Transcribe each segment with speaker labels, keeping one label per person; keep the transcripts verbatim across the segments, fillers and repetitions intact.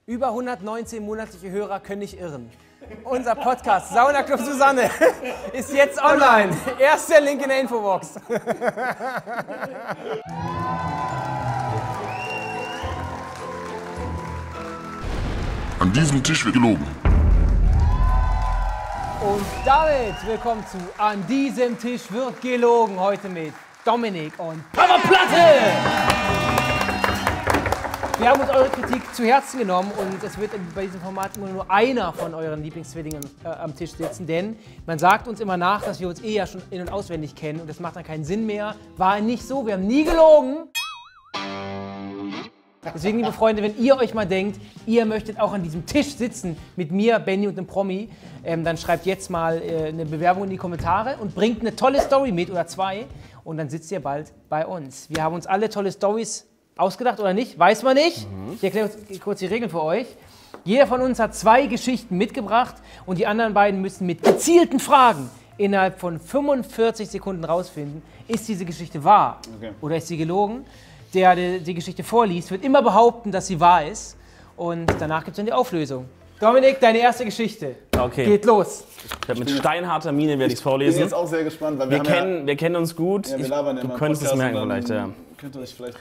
Speaker 1: Über hundertneunzehn monatliche Hörer können nicht irren. Unser Podcast Sauna Club Susanne ist jetzt online. Erster Link in der Infobox.
Speaker 2: An diesem Tisch wird gelogen.
Speaker 1: Und damit willkommen zu An diesem Tisch wird gelogen. Heute mit Dominik und Papa Platte. Wir haben uns eure Kritik zu Herzen genommen und es wird bei diesem Format immer nur einer von euren Lieblingszwillingen äh, am Tisch sitzen, denn man sagt uns immer nach, dass wir uns eh ja schon in- und auswendig kennen und das macht dann keinen Sinn mehr. War nicht so, wir haben nie gelogen. Deswegen, liebe Freunde, wenn ihr euch mal denkt, ihr möchtet auch an diesem Tisch sitzen mit mir, Benny und einem Promi, ähm, dann schreibt jetzt mal äh, eine Bewerbung in die Kommentare und bringt eine tolle Story mit oder zwei und dann sitzt ihr bald bei uns. Wir haben uns alle tolle Stories ausgedacht oder nicht, weiß man nicht. Mhm. Ich erkläre kurz die Regeln für euch. Jeder von uns hat zwei Geschichten mitgebracht und die anderen beiden müssen mit gezielten Fragen innerhalb von fünfundvierzig Sekunden rausfinden, ist diese Geschichte wahr okay. oder ist sie gelogen. Der, der die Geschichte vorliest, wird immer behaupten, dass sie wahr ist und danach gibt es dann die Auflösung. Dominik, deine erste Geschichte.
Speaker 3: Okay.
Speaker 1: Geht los.
Speaker 3: Ich mit steinharter Miene werde ich es vorlesen.
Speaker 4: Ich bin jetzt auch sehr gespannt, weil wir,
Speaker 3: wir, kennen, ja, wir kennen uns gut.
Speaker 4: Ja, wir labern
Speaker 3: ich,
Speaker 4: ja
Speaker 3: du könntest es merken vielleicht, ja.
Speaker 4: Könnt ihr euch vielleicht...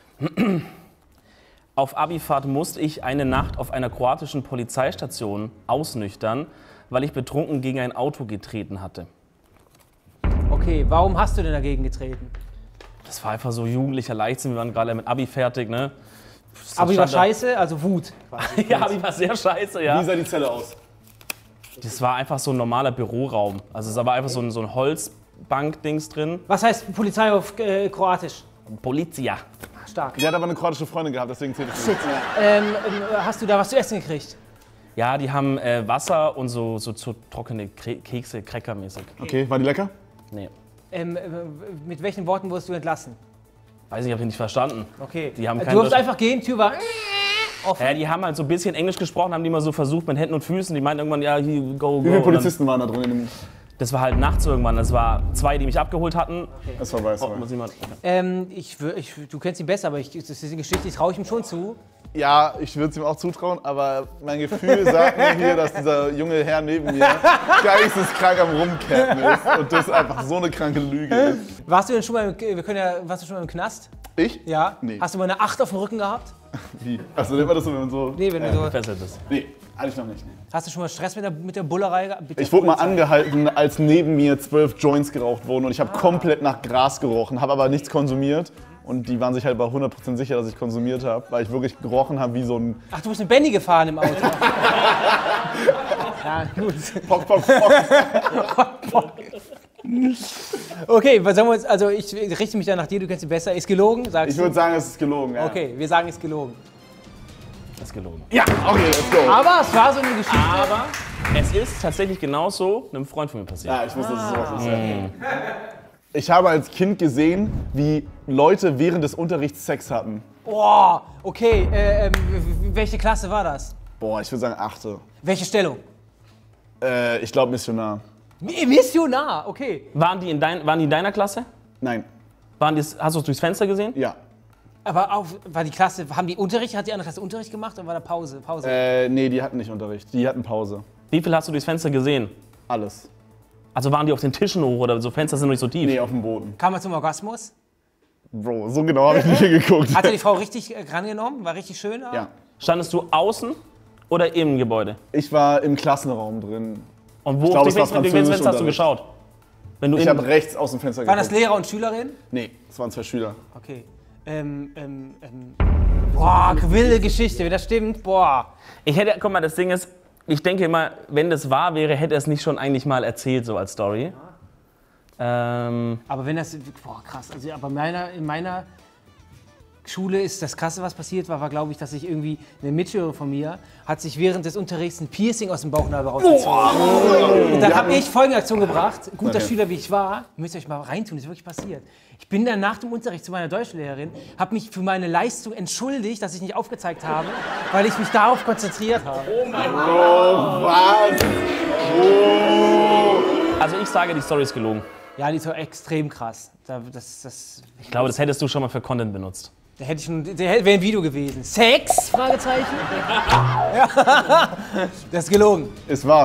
Speaker 3: Auf Abifahrt musste ich eine Nacht auf einer kroatischen Polizeistation ausnüchtern, weil ich betrunken gegen ein Auto getreten hatte.
Speaker 1: Okay, warum hast du denn dagegen getreten?
Speaker 3: Das war einfach so jugendlicher Leichtsinn, wir waren gerade mit Abi fertig, ne? Das
Speaker 1: Abi war scheiße, also Wut.
Speaker 3: Ja, Abi war sehr scheiße, ja.
Speaker 4: Wie sah die Zelle aus?
Speaker 3: Das war einfach so ein normaler Büroraum. Also es war einfach so ein, so ein Holzbank-Dings drin.
Speaker 1: Was heißt Polizei auf äh, Kroatisch?
Speaker 3: Policija.
Speaker 1: Stark.
Speaker 4: Die hat aber eine kroatische Freundin gehabt, deswegen zählt es
Speaker 1: nicht. Ähm, hast du da was zu essen gekriegt?
Speaker 3: Ja, die haben äh, Wasser und so, so, so trockene Kekse, Cracker-mäßig.
Speaker 4: Okay, war die lecker?
Speaker 3: Nee.
Speaker 1: Ähm, mit welchen Worten wurdest du entlassen?
Speaker 3: Weiß ich, hab ich nicht verstanden.
Speaker 1: Okay.
Speaker 3: Die haben
Speaker 1: du durfst einfach gehen, Tür war offen.
Speaker 3: Ja, die haben halt so ein bisschen Englisch gesprochen, haben die mal so versucht mit Händen und Füßen. Die meinten irgendwann, ja, hier, go, go.
Speaker 4: Wie viele Polizisten waren da drin? In dem
Speaker 3: Das war halt nachts irgendwann. Das war zwei, die mich abgeholt hatten.
Speaker 4: Okay. Das war weiß.
Speaker 3: Oh, muss ich mal, okay.
Speaker 1: ähm, ich, ich, du kennst ihn besser, aber ich, das ist eine Geschichte, die traue ich ihm schon zu.
Speaker 4: Ja, ich würde es ihm auch zutrauen, aber mein Gefühl sagt mir hier, dass dieser junge Herr neben mir geisteskrank am Rumcappen ist und das einfach so eine kranke Lüge ist.
Speaker 1: Warst du denn schon mal im, wir können ja, warst du schon mal im Knast?
Speaker 4: Ich?
Speaker 1: Ja.
Speaker 4: Nee.
Speaker 1: Hast du mal eine Acht auf dem Rücken gehabt?
Speaker 4: Wie? Achso, nennt man das so, wenn man so...
Speaker 1: Nee, wenn
Speaker 4: äh,
Speaker 1: du so...
Speaker 3: Gefesselt bist.
Speaker 4: Nee, eigentlich noch nicht. Nee.
Speaker 1: Hast du schon mal Stress mit der, mit der Bullerei gehabt?
Speaker 4: Ich wurde mal angehalten, als neben mir zwölf Joints geraucht wurden und ich habe ah. komplett nach Gras gerochen, habe aber nichts konsumiert. Und die waren sich halt bei hundert Prozent sicher, dass ich konsumiert habe, weil ich wirklich gerochen habe wie so ein...
Speaker 1: Ach, du bist mit Benny gefahren im Auto. Ja, gut.
Speaker 4: Pock, pock, pock.
Speaker 1: Pock, pock. Okay, was sagen wir uns, also ich richte mich dann nach dir, du kennst sie besser. Ist gelogen, sagst
Speaker 4: Ich
Speaker 1: du?
Speaker 4: würde sagen, es ist gelogen, ja.
Speaker 1: Okay, wir sagen, es ist gelogen.
Speaker 3: Das ist gelogen.
Speaker 4: Ja, okay, let's go.
Speaker 1: Aber es war so eine Geschichte.
Speaker 3: Aber es ist tatsächlich genauso einem Freund von mir passiert.
Speaker 4: Ja, ich wusste, dass es sowas ist. Ja. Ich habe als Kind gesehen, wie Leute während des Unterrichts Sex hatten.
Speaker 1: Boah, okay. Äh, ähm, welche Klasse war das?
Speaker 4: Boah, ich würde sagen achte.
Speaker 1: Welche Stellung?
Speaker 4: Äh, ich glaube Missionar.
Speaker 1: Missionar, okay.
Speaker 3: Waren die in, dein, waren die in deiner Klasse?
Speaker 4: Nein.
Speaker 3: Waren die, hast du es durchs Fenster gesehen?
Speaker 4: Ja.
Speaker 1: Aber auch, war die Klasse, haben die Unterricht, hat die andere Klasse Unterricht gemacht oder war da Pause? Pause?
Speaker 4: Äh, nee, die hatten nicht Unterricht. Die hatten Pause.
Speaker 3: Wie viel hast du durchs Fenster gesehen?
Speaker 4: Alles.
Speaker 3: Also waren die auf den Tischen hoch oder so? Fenster sind nicht so tief?
Speaker 4: Nee, auf dem Boden.
Speaker 1: Kam man zum Orgasmus?
Speaker 4: Bro, so genau habe ich nicht hingeguckt.
Speaker 1: Hat die Frau richtig äh, rangenommen? War richtig schön?
Speaker 4: Ja.
Speaker 3: Standest du außen oder im Gebäude?
Speaker 4: Ich war im Klassenraum drin.
Speaker 3: Und wo
Speaker 4: Ich glaub,
Speaker 3: auf
Speaker 4: es war
Speaker 3: dem Fenster hast du
Speaker 4: Französisch
Speaker 3: geschaut? Wenn du
Speaker 4: Ich
Speaker 3: in-
Speaker 4: habe rechts aus dem Fenster
Speaker 1: Waren das
Speaker 4: geguckt.
Speaker 1: Lehrer und Schülerin?
Speaker 4: Nee, es waren zwei Schüler.
Speaker 1: Okay. Ähm, ähm, ähm. Boah, wilde Geschichte, wenn das stimmt, boah.
Speaker 3: Ich hätte, guck mal, das Ding ist, ich denke immer, wenn das wahr wäre, hätte er es nicht schon eigentlich mal erzählt, so als Story. Ähm,
Speaker 1: Aber wenn das, boah krass, also aber meiner, in meiner Schule ist das Krasse, was passiert war, war glaube ich, dass ich irgendwie, eine Mitschülerin von mir hat sich während des Unterrichts ein Piercing aus dem Bauchnabel rausgezogen. Und dann habe ich folgende Aktion gebracht, guter
Speaker 4: Okay.
Speaker 1: Schüler wie ich war, müsst ihr euch mal reintun, das ist wirklich passiert. Ich bin dann nach dem Unterricht zu meiner Deutschlehrerin, habe mich für meine Leistung entschuldigt, dass ich nicht aufgezeigt habe, weil ich mich darauf konzentriert habe.
Speaker 4: Oh mein Gott. Oh, was? Oh.
Speaker 3: also ich sage, die Story ist gelogen.
Speaker 1: Ja, die ist doch extrem krass. Da, das, das
Speaker 3: Ich glaube, das hättest du schon mal für Content benutzt.
Speaker 1: Da hätte ich schon, der wäre ein Video gewesen. Sex? Fragezeichen. Ja. Das ist gelogen.
Speaker 4: Es war.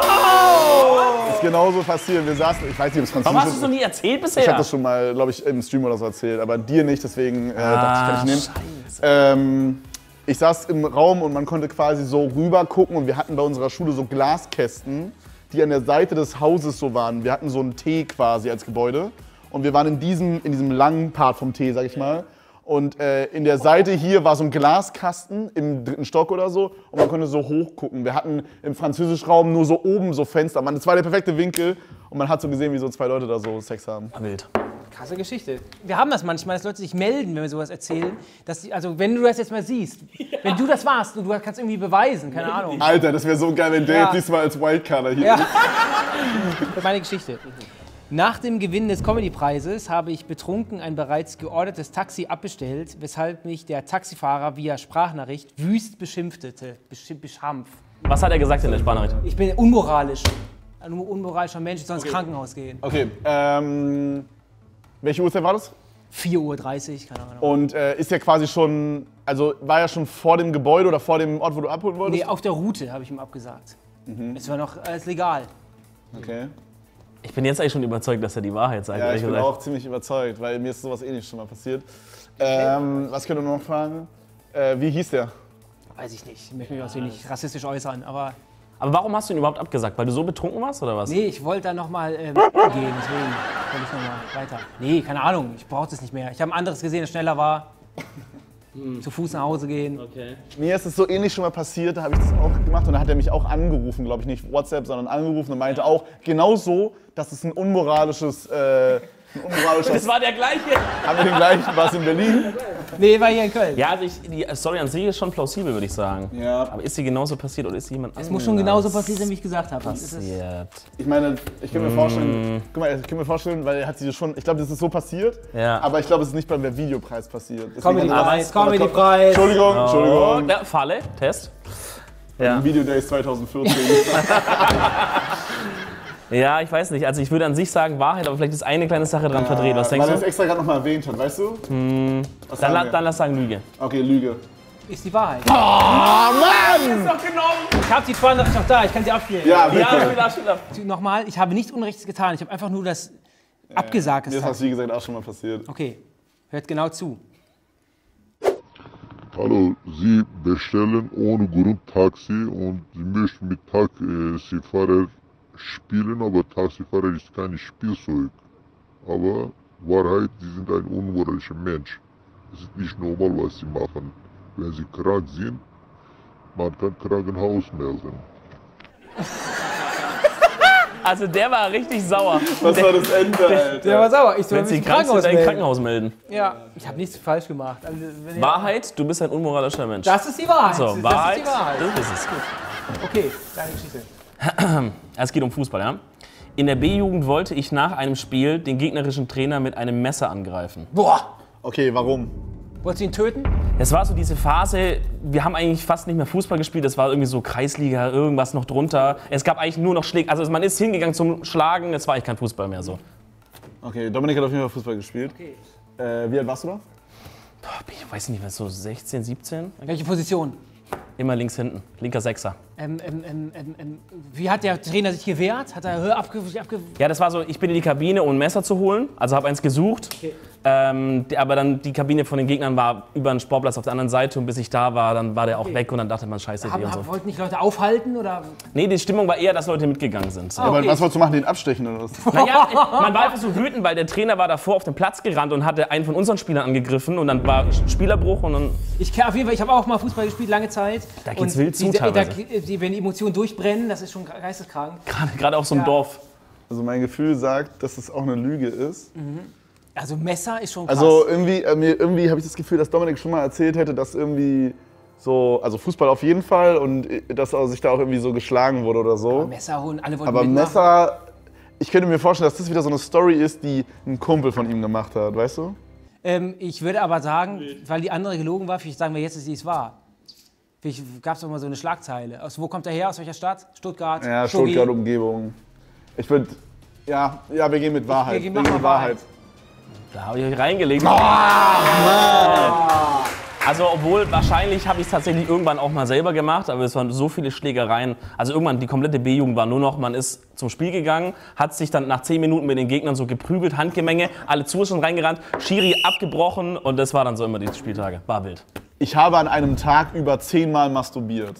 Speaker 4: Wow! Das ist genauso passiert. Wir saßen, ich weiß nicht, ob es Französisch ist.
Speaker 3: Warum hast du es noch nie erzählt bisher?
Speaker 4: Ich habe das schon mal, glaube ich, im Stream oder so erzählt, aber dir nicht, deswegen äh,
Speaker 3: Ah,
Speaker 4: dachte ich, kann ich nehmen. Ähm, ich saß im Raum und man konnte quasi so rüber gucken und wir hatten bei unserer Schule so Glaskästen, die an der Seite des Hauses so waren. Wir hatten so einen T quasi als Gebäude und wir waren in diesem, in diesem langen Part vom T, sag ich mal. Und äh, in der Seite hier war so ein Glaskasten im dritten Stock oder so und man konnte so hoch gucken. Wir hatten im französischen Raum nur so oben so Fenster. Man, das war der perfekte Winkel und man hat so gesehen, wie so zwei Leute da so Sex haben.
Speaker 3: Wild.
Speaker 1: Krasse Geschichte. Wir haben das manchmal, dass Leute sich melden, wenn wir sowas erzählen. Dass die, also wenn du das jetzt mal siehst, ja. wenn du das warst und du kannst irgendwie beweisen, keine Ahnung.
Speaker 4: Alter, das wäre so geil, wenn der
Speaker 1: Ja.
Speaker 4: jetzt diesmal als Wildcarder hier
Speaker 1: Ja.
Speaker 4: ist.
Speaker 1: Das ist meine Geschichte. Nach dem Gewinn des Comedy-Preises habe ich betrunken ein bereits geordertes Taxi abbestellt, weshalb mich der Taxifahrer via Sprachnachricht wüst beschimpftete. Besch beschampf.
Speaker 3: Was hat er gesagt in der Sprachnachricht?
Speaker 1: Ich bin unmoralisch. Ein unmoralischer Mensch, ich soll ins Krankenhaus gehen.
Speaker 4: Okay, ähm, welche Uhrzeit war das?
Speaker 1: vier Uhr dreißig, keine Ahnung.
Speaker 4: Und äh, ist ja quasi schon, also war ja schon vor dem Gebäude oder vor dem Ort, wo du abholen wolltest?
Speaker 1: Nee, auf der Route habe ich ihm abgesagt. Es war noch alles legal.
Speaker 4: Okay.
Speaker 3: Ich bin jetzt eigentlich schon überzeugt, dass er die Wahrheit sagt.
Speaker 4: Ja,
Speaker 3: ehrlich
Speaker 4: ich bin
Speaker 3: gesagt.
Speaker 4: auch ziemlich überzeugt, weil mir ist sowas ähnliches schon mal passiert. Ähm, was könnt ihr noch fragen? Äh, wie hieß der?
Speaker 1: Weiß ich nicht, ich möchte mich auch so nicht rassistisch äußern, aber
Speaker 3: Aber warum hast du ihn überhaupt abgesagt? Weil du so betrunken warst oder was?
Speaker 1: nee, ich wollte da nochmal ähm, gehen, deswegen wollte ich nochmal weiter. Nee, keine Ahnung, ich brauche das nicht mehr. Ich habe ein anderes gesehen, das schneller war. Zu Fuß nach Hause gehen.
Speaker 3: Okay.
Speaker 4: Mir ist es so ähnlich schon mal passiert, da habe ich das auch gemacht und da hat er mich auch angerufen, glaube ich, nicht WhatsApp, sondern angerufen und meinte auch genau so, dass es ein unmoralisches, äh, ein unmoralisches,
Speaker 3: Das war der gleiche.
Speaker 4: haben wir den gleichen, war es in Berlin?
Speaker 1: Nee, war hier in Köln.
Speaker 3: Ja, also ich, die Story an sich ist schon plausibel, würde ich sagen.
Speaker 4: Ja.
Speaker 3: Aber ist sie genauso passiert oder ist sie jemand
Speaker 1: Es muss schon genauso passieren, wie ich gesagt habe. Das ist-
Speaker 3: passiert?
Speaker 4: Ich meine, ich kann mir vorstellen, guck mal, ich kann mir vorstellen, weil er hat sie schon, ich glaube, das ist so passiert,
Speaker 3: Ja.
Speaker 4: aber ich glaube, es ist nicht beim Videopreis passiert. Deswegen
Speaker 1: Comedy-Preis,
Speaker 4: hat-
Speaker 1: Comedy-Preis.
Speaker 4: Entschuldigung,
Speaker 3: Oh,
Speaker 4: Entschuldigung.
Speaker 3: ja, Falle, Test. Ja.
Speaker 4: Video Days zwanzig vierzehn.
Speaker 3: ja, ich weiß nicht. Also ich würde an sich sagen Wahrheit, aber vielleicht ist eine kleine Sache dran verdreht. Was denkst
Speaker 4: Weil er es
Speaker 3: du?
Speaker 4: extra gerade nochmal erwähnt hat, weißt du? Was
Speaker 3: Dann,
Speaker 4: sagen
Speaker 3: la-
Speaker 4: wir?
Speaker 3: dann lass sagen Lüge.
Speaker 4: Okay, Lüge.
Speaker 1: Ist die Wahrheit.
Speaker 4: Oh Mann!
Speaker 1: Ich habe die Sprachnachricht noch da, ich kann sie abspielen.
Speaker 4: Ja, bitte.
Speaker 3: Ja, spiel ab, spiel ab.
Speaker 1: Nochmal, ich habe nichts Unrechtes getan, ich habe einfach nur das abgesagt.
Speaker 4: Mir ist das, wie gesagt, auch schon mal passiert.
Speaker 1: Okay, hört genau zu.
Speaker 2: Hallo, Sie bestellen ohne Grund Taxi und Sie möchten mit Taxifahrer spielen, aber Taxifahrer ist kein Spielzeug. Aber Wahrheit, Sie sind ein unmoralischer Mensch. Es ist nicht normal, was Sie machen. Wenn Sie krank sind, man kann Krankenhaus melden.
Speaker 3: Also der war richtig sauer.
Speaker 4: Was war das Ende, Alter?
Speaker 1: Der war sauer, ich soll
Speaker 3: Wenn
Speaker 1: mich
Speaker 3: sie
Speaker 1: im
Speaker 3: krank sind,
Speaker 1: Krankenhaus
Speaker 3: ein
Speaker 1: melden.
Speaker 3: Krankenhaus melden.
Speaker 1: Ja, ich habe nichts falsch gemacht. Also, wenn ihr-
Speaker 3: Wahrheit, du bist ein unmoralischer Mensch.
Speaker 1: Das ist die Wahrheit.
Speaker 3: so,
Speaker 1: das
Speaker 3: Wahrheit,
Speaker 1: ist die Wahrheit.
Speaker 3: das ist es. Gut.
Speaker 1: Okay, deine Geschichte.
Speaker 3: Es geht um Fußball, ja? In der B-Jugend wollte ich nach einem Spiel den gegnerischen Trainer mit einem Messer angreifen.
Speaker 1: Boah,
Speaker 4: Okay, warum?
Speaker 1: wolltest du ihn töten?
Speaker 3: Es war so diese Phase, wir haben eigentlich fast nicht mehr Fußball gespielt, es war irgendwie so Kreisliga, irgendwas noch drunter. Es gab eigentlich nur noch Schläge, also man ist hingegangen zum Schlagen, es war eigentlich kein Fußball mehr so.
Speaker 4: Okay, Dominik hat auf jeden Fall Fußball gespielt.
Speaker 1: Okay.
Speaker 4: Äh, wie alt warst du da?
Speaker 3: Boah, ich weiß nicht mehr, so sechzehn, siebzehn?
Speaker 1: Welche Position?
Speaker 3: Immer links hinten, linker Sechser.
Speaker 1: Ähm, ähm, ähm, ähm, ähm, wie hat der Trainer sich gewehrt? Hat er Höhe abge... abge
Speaker 3: Ja, das war so, ich bin in die Kabine, um ein Messer zu holen, also habe eins gesucht.
Speaker 1: Okay.
Speaker 3: Ähm, der, aber dann die Kabine von den Gegnern war über den Sportplatz auf der anderen Seite und bis ich da war, dann war der auch
Speaker 1: Okay.
Speaker 3: weg und dann dachte man, scheiße, Idee
Speaker 1: haben,
Speaker 3: und
Speaker 1: haben,
Speaker 3: so.
Speaker 1: wollten nicht Leute aufhalten oder?
Speaker 3: Nee, die Stimmung war eher, dass Leute mitgegangen sind. So.
Speaker 1: Ah.
Speaker 4: Aber
Speaker 1: Okay.
Speaker 4: was wolltest du machen, den abstechen oder was?
Speaker 3: Naja, man war einfach so wütend, weil der Trainer war davor auf den Platz gerannt und hatte einen von unseren Spielern angegriffen und dann war Spielerbruch und dann...
Speaker 1: Ich kenn auf jeden Fall, ich habe auch mal Fußball gespielt, lange Zeit.
Speaker 3: Da geht's
Speaker 1: Und
Speaker 3: wild zu
Speaker 1: die, da,
Speaker 3: teilweise.
Speaker 1: die, wenn die Emotionen durchbrennen, das ist schon geisteskrank.
Speaker 3: Gerade, gerade auf so einem
Speaker 1: Ja.
Speaker 3: Dorf.
Speaker 4: Also mein Gefühl sagt, dass es auch eine Lüge ist.
Speaker 1: Also Messer ist schon krass.
Speaker 4: Also irgendwie, äh, mir- irgendwie habe ich das Gefühl, dass Dominik schon mal erzählt hätte, dass irgendwie so, also Fußball auf jeden Fall und äh, dass er sich da auch irgendwie so geschlagen wurde oder so.
Speaker 1: Messer holen, alle wollten
Speaker 4: Aber
Speaker 1: mitmachen.
Speaker 4: Messer, ich könnte mir vorstellen, dass das wieder so eine Story ist, die ein Kumpel von ihm gemacht hat, weißt du?
Speaker 1: Ähm, ich würde aber sagen, weil die andere gelogen war, vielleicht sagen wir jetzt, dass sie es war. Vielleicht gab es doch mal so eine Schlagzeile. Aus wo kommt er her? Aus welcher Stadt? Stuttgart?
Speaker 4: Ja,
Speaker 1: Stuggi?
Speaker 4: Stuttgart-Umgebung. Ich würde, ja, ja, wir gehen mit Wahrheit.
Speaker 1: gehen-
Speaker 4: Wir
Speaker 1: machen
Speaker 4: gehen mit
Speaker 1: wir Wahrheit.
Speaker 4: Wahrheit.
Speaker 3: Da habe ich euch reingelegt.
Speaker 4: Oh, Mann.
Speaker 3: Also obwohl, wahrscheinlich habe ich es tatsächlich irgendwann auch mal selber gemacht, aber es waren so viele Schlägereien. Also irgendwann, die komplette B-Jugend war nur noch, man ist zum Spiel gegangen, hat sich dann nach zehn Minuten mit den Gegnern so geprügelt, Handgemenge, alle Zuschauer reingerannt, Schiri abgebrochen und das war dann so immer die Spieltage. War wild.
Speaker 4: Ich habe an einem Tag über zehnmal masturbiert.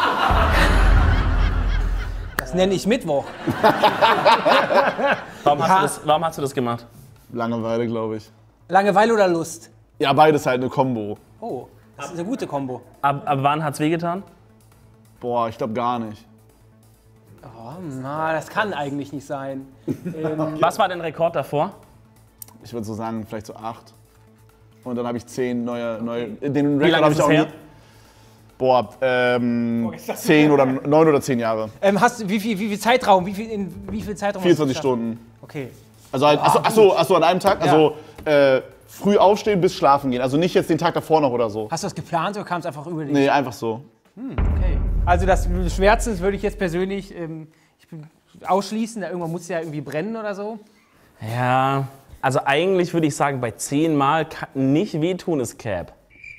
Speaker 1: Das nenne ich Mittwoch.
Speaker 3: Warum, hast du das, warum hast du das gemacht?
Speaker 4: Langeweile, glaube ich.
Speaker 1: Langeweile oder Lust?
Speaker 4: Ja, beides halt eine Kombo.
Speaker 1: Oh, das ist eine gute Kombo.
Speaker 3: Ab, ab wann hat's wehgetan?
Speaker 4: Boah, ich glaube gar nicht.
Speaker 1: Oh, na, das kann eigentlich nicht sein. ähm,
Speaker 3: Was war dein Rekord davor?
Speaker 4: Ich würde so sagen, vielleicht so acht. Und dann habe ich zehn neue, neue. Den
Speaker 3: Wie
Speaker 4: Rekord
Speaker 3: lange
Speaker 4: habe
Speaker 3: ist
Speaker 4: ich
Speaker 3: es
Speaker 4: auch
Speaker 3: her?
Speaker 4: nie. Boah, ähm, zehn oder neun oder zehn Jahre.
Speaker 1: ähm, hast du, wie viel, wie viel Zeitraum? Wie viel, in wie viel Zeitraum?
Speaker 4: vierundzwanzig
Speaker 1: hast du
Speaker 4: Stunden.
Speaker 1: geschafft? Okay.
Speaker 4: Also, halt, achso, achso, achso, an einem Tag?
Speaker 1: Ja.
Speaker 4: Also äh, früh aufstehen bis schlafen gehen. Also nicht jetzt den Tag davor noch oder so.
Speaker 1: Hast du das geplant oder kam es einfach über dich?
Speaker 4: Nee, einfach so.
Speaker 1: Okay. Also das Schwärzens würde ich jetzt persönlich ähm, ich bin, ausschließen. Da irgendwann muss es ja irgendwie brennen oder so.
Speaker 3: Ja, also eigentlich würde ich sagen, bei zehn Mal kann nicht wehtun ist Cap.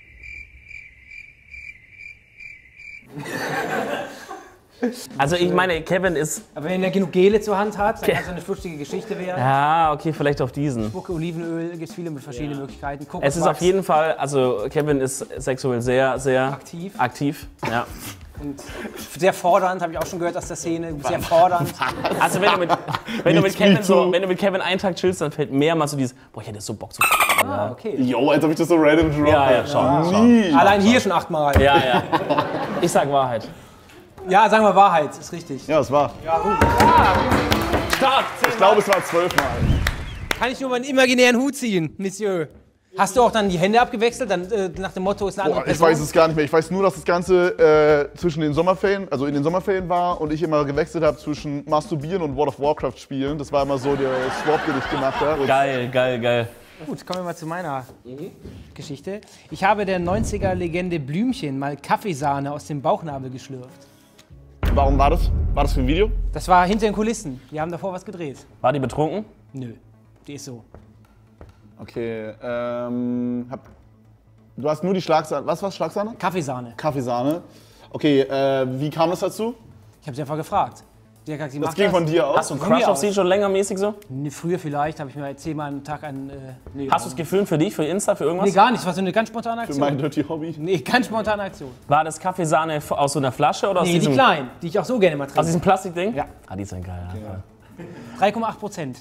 Speaker 3: Also ich meine, Kevin ist...
Speaker 1: Aber wenn er genug Gele zur Hand hat, dann kann es eine flutschige Geschichte werden.
Speaker 3: Ja, okay, vielleicht auf diesen.
Speaker 1: Spucke, Olivenöl, gibt es viele mit verschiedenen Möglichkeiten. Kokoswachs.
Speaker 3: Es ist auf jeden Fall, also Kevin ist sexuell sehr, sehr
Speaker 1: Aktiv.
Speaker 3: aktiv. Ja.
Speaker 1: Und sehr fordernd, habe ich auch schon gehört aus der Szene. Sehr fordernd.
Speaker 3: Also wenn du, mit, wenn, du mit
Speaker 4: Nichts
Speaker 3: Kevin
Speaker 4: wie
Speaker 3: so,
Speaker 4: zu.
Speaker 3: wenn du mit Kevin einen Tag chillst, dann fällt mehrmals so dieses, boah, ich hätte so Bock zu...
Speaker 1: Ah, okay.
Speaker 4: Jo, als ob ich das so random droppe.
Speaker 3: Ja, ja, schau, schau.
Speaker 4: Nie.
Speaker 1: Allein hier schon achtmal.
Speaker 3: Ja, ja. Ich sag Wahrheit.
Speaker 1: Ja, sagen wir Wahrheit, ist richtig.
Speaker 4: Ja, es war.
Speaker 3: Start!
Speaker 4: Ich glaube, es war zwölfmal.
Speaker 1: Kann ich nur meinen imaginären Hut ziehen, Monsieur. Hast du auch dann die Hände abgewechselt, dann äh, nach dem Motto ist eine andere
Speaker 4: Boah, ich
Speaker 1: Person?
Speaker 4: weiß es gar nicht mehr. Ich weiß nur, dass das Ganze äh, zwischen den Sommerferien, also in den Sommerferien war und ich immer gewechselt habe zwischen Masturbieren und World of Warcraft spielen. Das war immer so der Swap, den ich gemacht habe.
Speaker 3: Geil, geil, geil.
Speaker 1: Gut, kommen wir mal zu meiner Geschichte. Ich habe der neunziger-Legende Blümchen mal Kaffeesahne aus dem Bauchnabel geschlürft.
Speaker 4: Warum war das? War das für ein Video?
Speaker 1: Das war hinter den Kulissen. Wir haben davor was gedreht.
Speaker 3: War die betrunken?
Speaker 1: Nö, die ist so.
Speaker 4: Okay, ähm, hab, du hast nur die Schlagsahne. Was war Schlagsahne?
Speaker 1: Kaffeesahne.
Speaker 4: Kaffeesahne. Okay, äh, wie kam das dazu?
Speaker 1: Ich habe sie einfach gefragt. Die hat gesagt, sie
Speaker 4: Das
Speaker 1: macht
Speaker 4: ging von dir aus.
Speaker 3: Hast du einen
Speaker 1: Von
Speaker 3: Crush
Speaker 1: mir
Speaker 3: auf
Speaker 1: aus.
Speaker 3: sie schon längermäßig so?
Speaker 1: Nee, früher vielleicht, habe ich mir zehnmal am Tag einen... Äh, nee,
Speaker 3: Hast du es gefilmt für dich, für Insta, für irgendwas?
Speaker 1: Nee, gar nicht. Das war so eine ganz spontane
Speaker 4: Für
Speaker 1: Aktion.
Speaker 4: mein Dirty Hobby.
Speaker 1: Nee, ganz spontane Aktion.
Speaker 3: War das Kaffeesahne aus so einer Flasche oder aus
Speaker 1: Nee, die
Speaker 3: diesem,
Speaker 1: kleinen, die ich auch so gerne mal
Speaker 3: aus
Speaker 1: trinke.
Speaker 3: diesem Plastikding?
Speaker 1: Ja.
Speaker 3: Ah, die sind geil. Ja.
Speaker 1: drei Komma acht Prozent.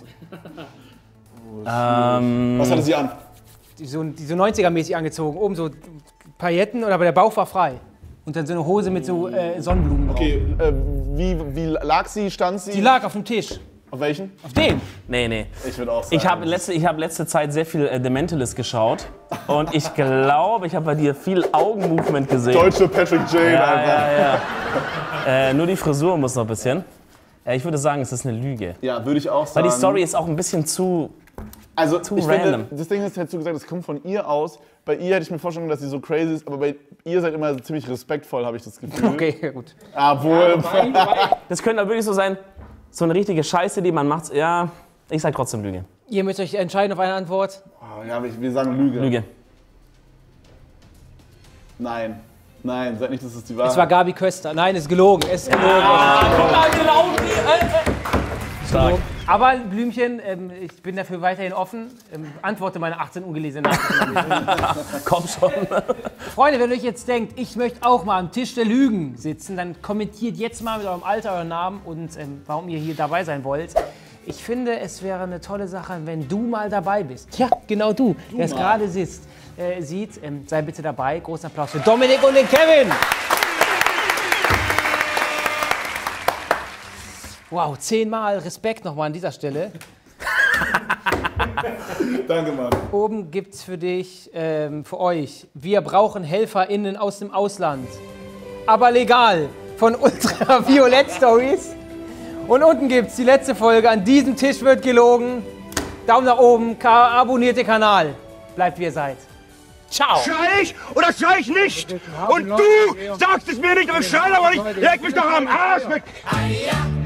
Speaker 3: Ähm,
Speaker 4: Was hatte sie an?
Speaker 1: Die so, die so neunziger-mäßig angezogen. Oben so Pailletten, aber der Bauch war frei. Und dann so eine Hose mit so äh, Sonnenblumen drauf.
Speaker 4: Okay, äh, wie, wie lag sie, stand sie?
Speaker 1: Die lag auf dem Tisch.
Speaker 4: Auf welchen?
Speaker 1: Auf dem.
Speaker 3: nee, nee.
Speaker 4: Ich würde auch sagen.
Speaker 3: Ich habe letzte, ich hab letzte Zeit sehr viel äh, The Mentalist geschaut und ich glaube, ich habe bei dir viel Augenmovement gesehen.
Speaker 4: Deutsche Patrick Jane
Speaker 3: Ja,
Speaker 4: einfach.
Speaker 3: ja, ja. äh, nur die Frisur muss noch ein bisschen. Äh, ich würde sagen, es ist eine Lüge.
Speaker 4: Ja, würde ich auch
Speaker 3: Weil
Speaker 4: sagen.
Speaker 3: die Story ist auch ein bisschen zu...
Speaker 4: also, ich
Speaker 3: random.
Speaker 4: finde, das Ding ist, hättest du gesagt, das kommt von ihr aus. Bei ihr hätte ich mir vorstellen können, dass sie so crazy ist, aber bei ihr seid immer ziemlich respektvoll, habe ich das Gefühl.
Speaker 1: Okay, gut.
Speaker 4: Obwohl,
Speaker 3: Das könnte wirklich so sein, so eine richtige Scheiße, die man macht. Ja, ich sag trotzdem Lüge.
Speaker 1: Ihr müsst euch entscheiden auf eine Antwort.
Speaker 4: oh, ja, wir wir sagen Lüge.
Speaker 3: Lüge.
Speaker 4: Nein, nein, sag nicht, dass es die Wahrheit
Speaker 1: Es war Gabi Köster. Nein, es ist gelogen. Es ist gelogen.
Speaker 3: Stark.
Speaker 1: Aber Blümchen, ähm, ich bin dafür weiterhin offen. Ähm, antworte meine achtzehn ungelesenen Nachrichten.
Speaker 3: Komm schon.
Speaker 1: Freunde, wenn ihr euch jetzt denkt, ich möchte auch mal am Tisch der Lügen sitzen, dann kommentiert jetzt mal mit eurem Alter, euren Namen und ähm, warum ihr hier dabei sein wollt. Ich finde, es wäre eine tolle Sache, wenn du mal dabei bist. Ja, genau du, der es gerade sitzt, äh, sieht. Ähm, sei bitte dabei. Großen Applaus für Dominik und den Kevin. Wow, zehnmal Respekt nochmal an dieser Stelle.
Speaker 4: Danke, Mann.
Speaker 1: Oben gibt's für dich, ähm, für euch, wir brauchen HelferInnen aus dem Ausland. Aber legal, von Ultraviolett Stories. Und unten gibt's die letzte Folge, an diesem Tisch wird gelogen. Daumen nach oben, abonniert den Kanal. Bleibt wie ihr seid. Ciao.
Speaker 5: Schrei ich oder schrei ich nicht? Und du sagst es mir nicht, aber schrei aber nicht. Leg mich doch am Arsch weg.